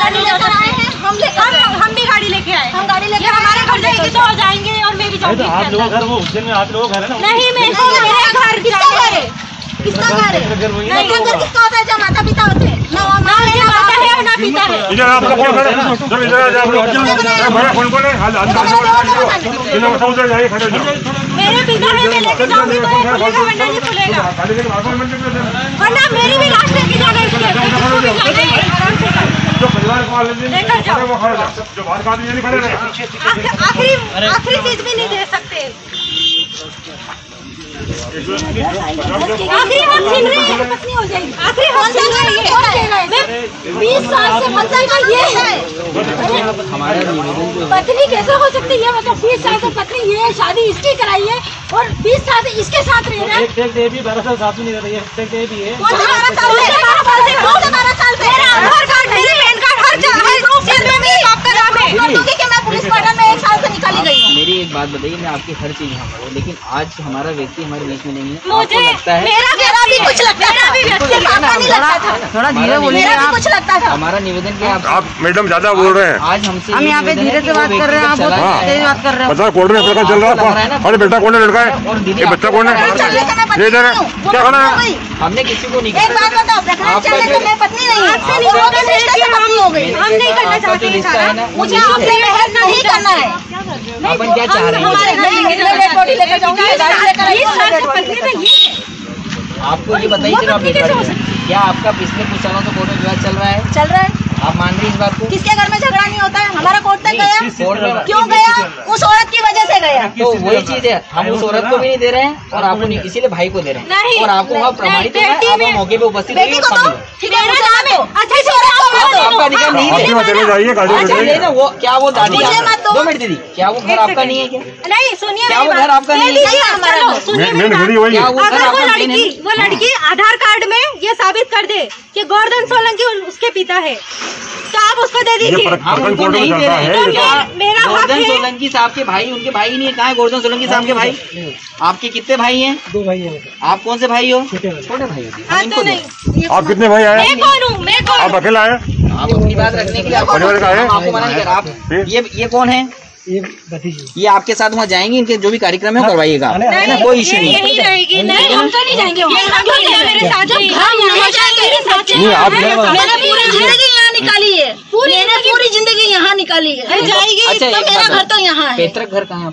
गाड़ी लेकर आए हैं, हम भी गाड़ी लेके आए, हम गाड़ी लेके हमारे घर जाएंगे तो जाएंगे और मेरी जॉब आप लोगों घर वो उज्जैन में आप लोगों घर है ना? नहीं, मेरे घर किसका घर है? किसका घर है? घर किसका होता है? जब माता पिता होते हैं ना माता है और ना पिता है। इधर आपका फोन करें, जब इधर आ जाओ मेरा फोन करें, उधर जाइए खड़े जाओ। मेरे पिता है, मैं लेके जाऊंगी तो खुलेगा वरना नहीं खुलेगा, वरना मेरी भी लाश लेके जाना है इसके जो परिवार को लेकर जाओ, वो खड़े जाओ, जो बाहर का आदमी नहीं खड़े रहे। आखिरी चीज भी नहीं दे सकते, आखिरी हम छीन रहे हैं, पत्नी हो जाएगी, आखिरी हम छीन रहे हैं। 20 साल से पत्नी का ये है, पत्नी कैसे हो सकती है? मतलब 20 साल से पत्नी ये है, शादी इसकी कराई है और 20 साल से इसके साथ रह रहे हैं। 12 साल साथ में नहीं रह रही है, भी है। कौन 12 साल से? 12 साल से आधार कार्ड नहीं, पैन कार्ड हर चीज में भी आपका नाम है। कि मैं पुलिस पॉइंट में 1 साल से निकाली गई हूँ। मेरी एक बात बताइए, मैं आपकी हर चीज यहाँ पर, लेकिन आज हमारा व्यक्ति हमारे बीच में नहीं है। मुझे लगता है मेरा भी कुछ लगता था, थोड़ा धीरे बोलिए, मेरा भी कुछ लगता था। हमारा निवेदन क्या आप मैडम ज्यादा बोल रहे हैं। आज हमसे हम यहाँ पे धीरे से बात कर रहे हैं, आप बहुत तेज बात कर रहे हैं। बता कोर्ट में पता चल रहा है। अरे बेटा कौन है? लड़का है ये, बच्चा कौन है? इधर क्या खड़ा है? हमने किसी को नहीं एक बात बताओ, मैं पत्नी नहीं हूँ, हम नहीं करना चाहते हैं, मुझे आपसे बहस नहीं करना है। अपन क्या चाह रहे हैं? आपको ये बताइए, क्या आपका पिछले कुछ सालों से कोर्ट में विवाद चल रहा है? चल रहा है। आप मान रही इस बात को? किसके घर में झगड़ा नहीं होता है? हमारा कोर्ट तक गया, क्यों गया? उस औरत की वजह से गया। तो वही चीज है, हम उस औरत को भी नहीं दे रहे हैं और आपको नहीं, इसीलिए भाई को दे रहे हैं। और आपको वहाँ प्रमाणित है, आप मौके पे उपस्थित बेटी को तो आपका अधिकार नहीं है। चले जाइए गाड़ी ना, वो क्या वो दादी 2 मिनट दीदी, क्या वो घर आपका नहीं है? क्या नहीं, सुनिए, क्या वो घर आपका नहीं है? वो लड़की आधार कार्ड में ये साबित कर दे कि गोवर्धन सोलंकी उसके पिता है, तो आप उसको दे दीजिए। हम उनको नहीं दे रहे हैं। मेरा गोवर्धन सोलंकी साहब के भाई, उनके भाई नहीं है। कहाँ है गोवर्धन सोलंकी साहब के भाई? आपके कितने भाई हैं? 2 भाई हैं। आप कौन से भाई हो? छोटे भाई। आप कितने भाई आए? मैं कौन हूँ? आप अकेला आए? आप अपनी बात रखने के लिए आपको मना नहीं कर। आप ये कौन है? ये भतीजी, ये आपके साथ वहाँ जाएंगे, इनके जो भी कार्यक्रम है करवाइएगा, है ना? कोई इश्यू नहीं। यही रहेगी। नहीं, हम तो नहीं जाएंगे मेरे साथ। नहीं, आप मैंने पूरी जिंदगी यहाँ निकाली है, पूरी जिंदगी यहाँ निकाली है, जाएगी। अच्छा, तो मेरा घर तो यहाँ है। पैतृक घर कहाँ है?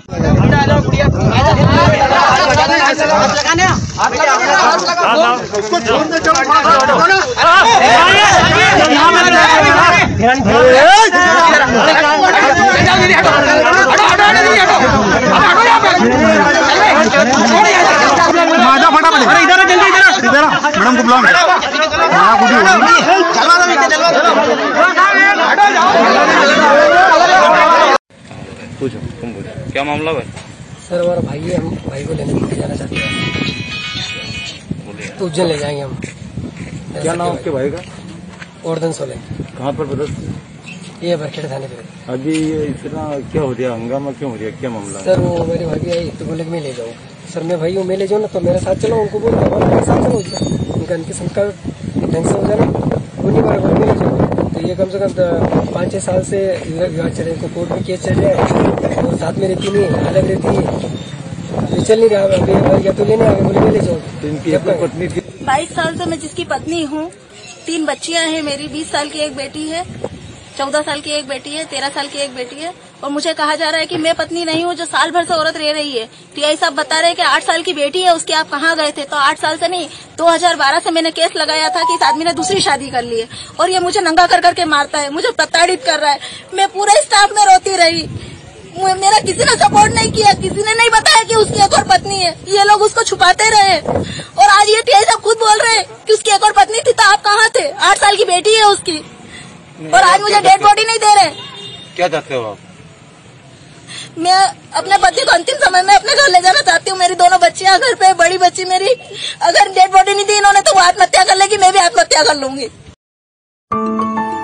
मैडम को बुलाओ। पूछो, तुम पूछो, क्या मामला है? सर हमारा भाई है, हम भाई को लेने जाना चाहते हैं, तो उज्जैन ले जाएंगे हम। क्या नाम आपके भाई का? गोवर्धन सोलंकी। कहाँ पर पता? ये बरखेड़ थाने पे। अभी इतना क्या हो गया, हंगामा क्यों हो गया, क्या मामला? सर वो मेरी भाभी आई तो बोले कि मैं ले जाऊँ। सर मैं भाई हूँ, मैं ले जाऊँ ना, तो मेरे साथ चलो। उनको बोल मेरे साथ चलो, उनका इनके संस्कार ढंग से हो जाना, वो नहीं मारे बोल ले जाओ। तो ये कम से कम 5-6 साल से विवाद चल रहे, इनको कोर्ट में केस चल रहा है और साथ में रहती नहीं, अलग रहती है, तो चल नहीं रहा। अभी या तो लेने आगे बोले मैं ले जाऊँ। तो इनकी पत्नी 22 साल से मैं जिसकी पत्नी हूँ, 3 बच्चियां हैं मेरी। 20 साल की एक बेटी है, 14 साल की एक बेटी है, 13 साल की एक बेटी है। और मुझे कहा जा रहा है कि मैं पत्नी नहीं हूँ जो साल भर से औरत रह रही है। टीआई साहब बता रहे हैं कि 8 साल की बेटी है उसकी, आप कहाँ गए थे? तो 8 साल से नहीं, 2012 से मैंने केस लगाया था कि इस आदमी ने दूसरी शादी कर ली है और ये मुझे नंगा कर करके मारता है, मुझे प्रताड़ित कर रहा है। मैं पूरे स्टाफ में रोती रही, मेरा किसी ने सपोर्ट नहीं किया, किसी ने नहीं बताया कि उसकी एक और पत्नी है। ये लोग उसको छुपाते रहे और आज ये टीआई साहब खुद बोल रहे हैं कि उसकी एक और पत्नी थी, तो आप कहाँ थे? 8 साल की बेटी है उसकी और आज मुझे डेड बॉडी नहीं दे रहे। क्या चाहते हो आप? मैं अपने पति को अंतिम समय में अपने घर ले जाना चाहती हूँ। मेरी दोनों बच्चियां घर पे, बड़ी बच्ची मेरी, अगर डेड बॉडी नहीं दी इन्होंने तो वो आत्महत्या कर लेगी, मैं भी आत्महत्या कर लूंगी।